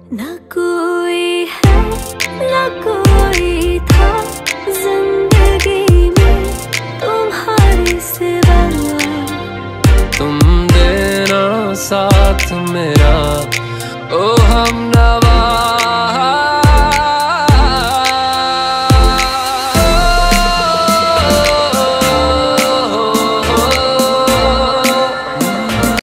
ना कोई है ना कोई था जिंदगी में तुम्हारे सिवा। तुम देना साथ मेरा ओ हमनवा।